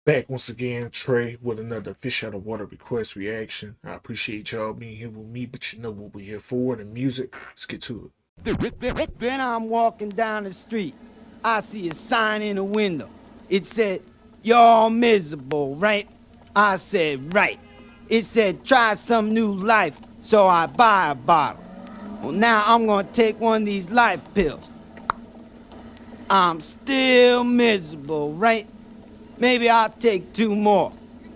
Back once again, Trey, with another Fish Out of Water request reaction. I appreciate y'all being here with me, but you know what we're here for, the music. Let's get to it. Then I'm walking down the street. I see a sign in the window. It said, "You're all miserable, right?" I said, "Right." It said, "Try some new life," so I buy a bottle. Well, now I'm gonna take one of these life pills. I'm still miserable, right? Maybe I'll take 2 more.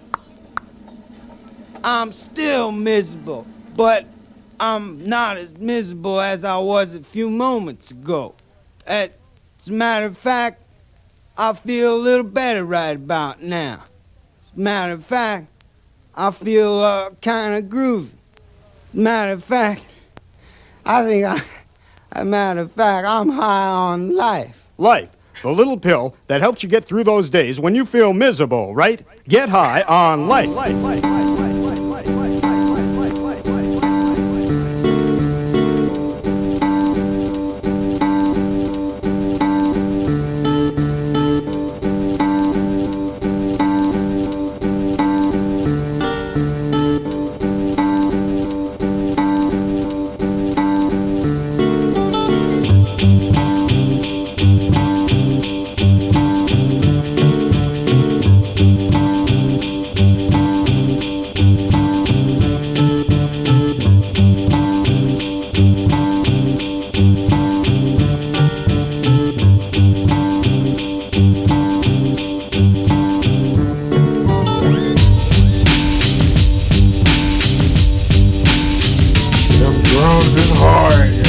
I'm still miserable, but I'm not as miserable as I was a few moments ago. As a matter of fact, I feel a little better right about now. As a matter of fact, I feel kind of groovy. As a matter of fact, as a matter of fact, I'm high on life. Life, the little pill that helps you get through those days when you feel miserable, right? Get high on life. drums is hard, yo.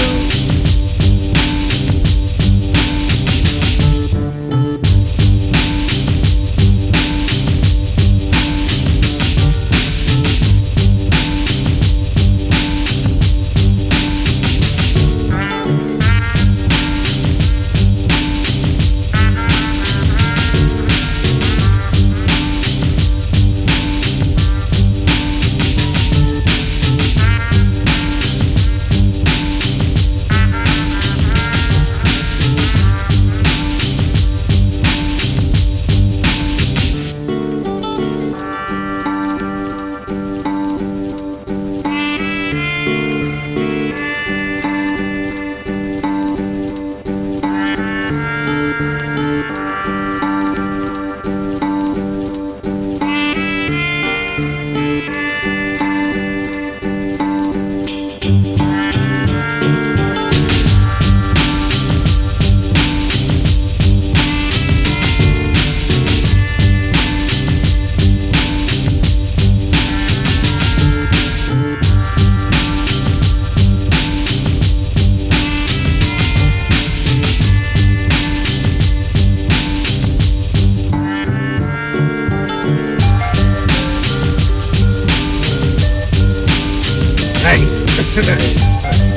Nice.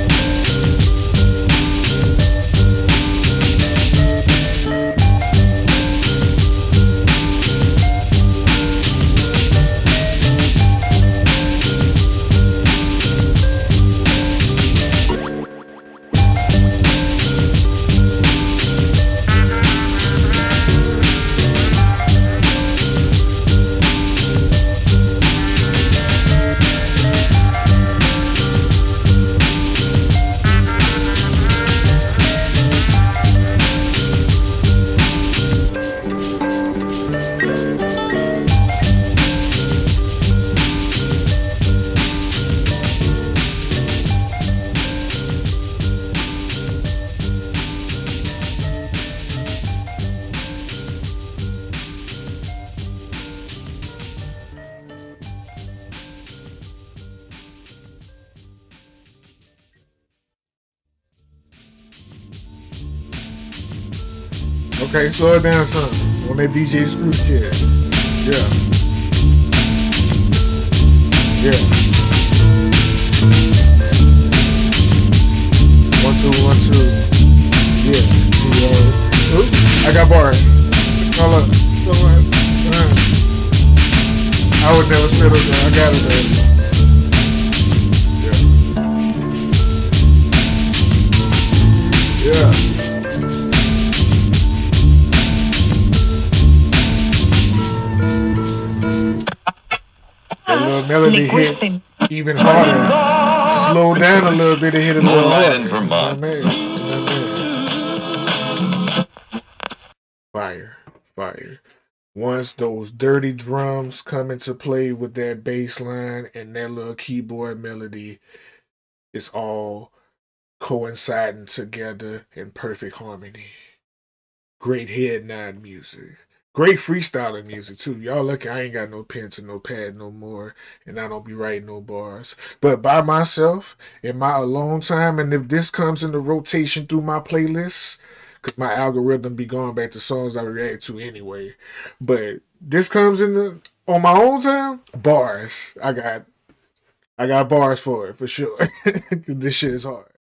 Okay, slow it down son. On that DJ Screw chair. Yeah. Yeah. 1 2 1 2. Yeah. Oop, I got bars. Hold up. I would never spit it there. I got it there. Yeah. that little melody hit even harder. Slow down a little bit and hit a little harder. in Vermont. Fire, fire. Once those dirty drums come into play with that bass line and that little keyboard melody, it's all coinciding together in perfect harmony. Great head nod music. Great freestyling music too. Y'all lucky I ain't got no pen to no pad no more, and I don't be writing no bars. But by myself, in my alone time, and if this comes into rotation through my playlists, because my algorithm be going back to songs I react to anyway. But this comes in on my own time, bars. I got bars for it for sure. Because this shit is hard.